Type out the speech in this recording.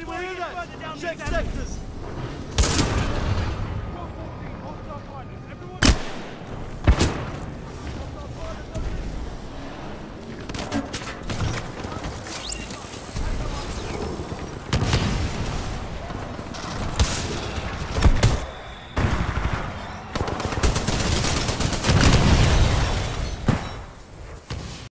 Clear Moving that! further down Check these avenues. sectors!